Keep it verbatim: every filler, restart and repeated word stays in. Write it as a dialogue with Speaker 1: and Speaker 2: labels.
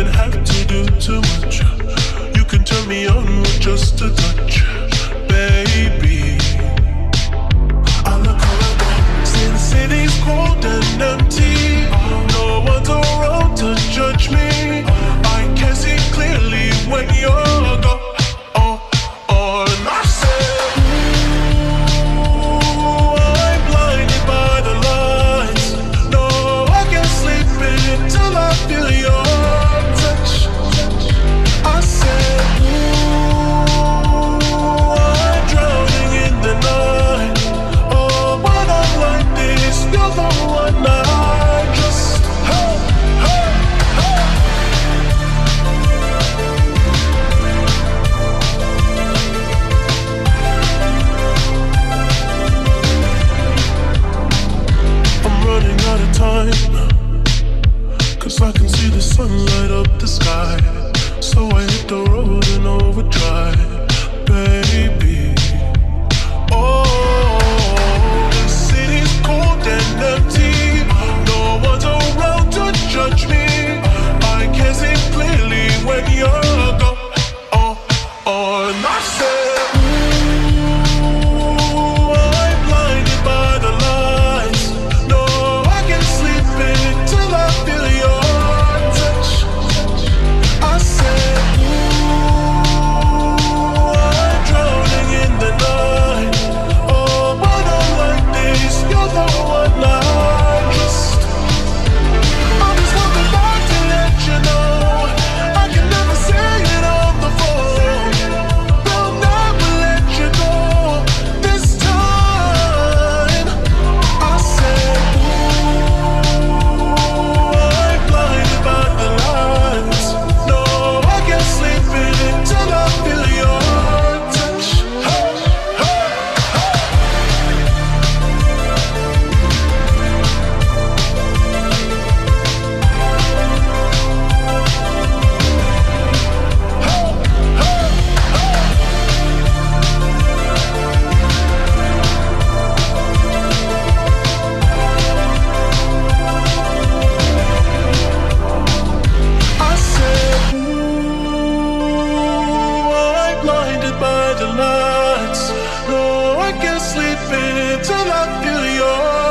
Speaker 1: have to do too much. You can turn me on with just a touch, baby. I look around, since the city's cold and empty, no one's around to judge me. I can see clearly when you're gone. Oh, oh, and I said, ooh, I'm blinded by the lights. No, I can't sleep until I feel your touch. I said, ooh, I'm drowning in the night. Oh, when I'm like this, you're the one I just, hey, hey, hey. I'm running out of time, 'cause I can see the sun light up the sky. So I hit the road in overdrive, baby. Oh, the city's cold and empty. No one's around to judge me. I can see clearly when you're gone. Oh, oh, and I said, ooh, I'm blinded by the lights. No, I can't sleep until I feel your touch. I said, ooh, I'm drowning in the night. Oh, when I'm like this, you're the one I just, I'm just coming back to let you know. I can never say it on the phone. They'll never let you go this time. I said, ooh, I'm blinded by the lights. No, I can't sleep until I feel your touch. Hey, hey, hey. I said, ooh, I'm blinded by the lights. No, I can't sleep until I feel your